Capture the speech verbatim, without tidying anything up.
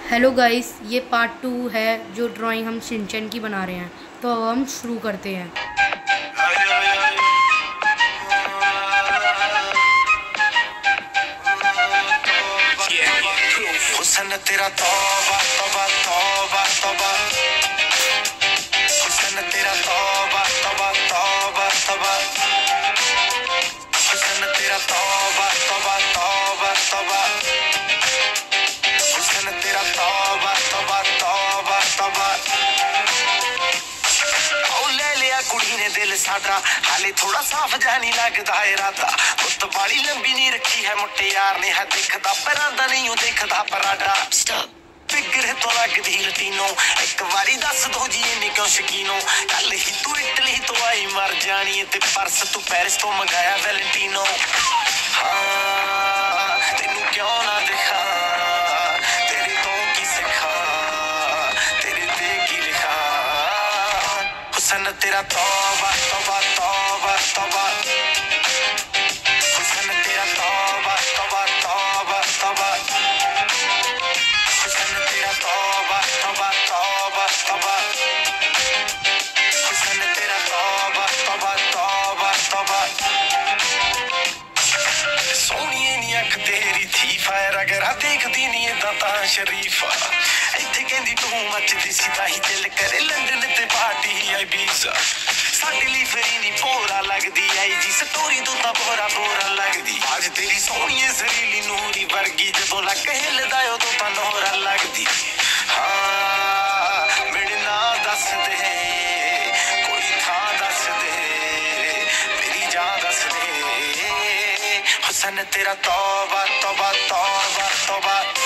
Hello guys, ये part two है जो ड्राइंग हम शिनचैन की बना रहे हैं। तो अब हम शुरू करते हैं। हुस्न तेरा तौबा तौबा तौबा तौबा, हुस्न तेरा तौबा तौबा तौबा तौबा, हुस्न तेरा तौबा तौबा तौबा तौबा, हुस्न तेरा तौबा तौबा तौबा तौबा। ओ ले लिया कुड़ी ने दिल साडा, हाले थोड़ा साफ जा नहीं लगदा इरादा। उत्त बाली लंबी नहीं रखी है मुट्टे यार ने, है दिखदा परांदा नहीं ओ दिखदा पराडा। फिगर तो लगदी लटीनो, एक बारी दस दो जी इन्नी क्यों शकीनो। कल ही तू इटली तो आई मर जानी, ते परस तू पेरिस तो मंगाया वैलेंटिनो। हाँ तेनू क्यों ना दिखा, तेरे तो की सिखा, तेरे ते की लिखा। हुस्न तेरा तौबा तौबा तौबा तौबा, हुस्न तेरा तौबा तौबा तौबा तौबा, हुस्न तेरा तौबा तौबा तौबा तौबा, हुस्न तेरा तौबा तौबा तौबा तौबा। सोहणीए नी अख तेरी थी फायर, अगर आ देखदी नी इदां तां शरीफा। इत्थे कहंदी तू मचदी सी ताही दिल करे लंडन ते पार्टी आई बीजा। साडे ਲਈ ਫਰੀ ਨੀ ਭੋਰਾ ਲੱਗਦੀ ਆਈ ਜੀ ਸਟੋਰੀ ਤੋਂ ਤਾਂ ਬੋਰਾ ਬੋਰਾ ਲੱਗਦੀ। ਅੱਜ ਤੇਰੀ ਸੋਹਣੀਏ ਜ਼ਰੀਲੀ ਨੂਰੀ ਵਰਗੀ, ਜਦੋਂ ਲੱਕ ਹਿੱਲਦਾ ਉਦੋਂ ਤਾਂ ਨੋਰਾ ਲੱਗਦੀ। ਹਾਂ ਮੇਰੇ ਨਾਂ ਦੱਸ ਦੇ, ਕੋਈ ਥਾਂ ਦੱਸ ਦੇ, ਮੇਰੀ ਜਾਨ ਦੱਸ ਦੇ। ਹੁਸਨ ਤੇਰਾ ਤੌਬਾ ਤੌਬਾ ਤੌਬਾ ਤੌਬਾ।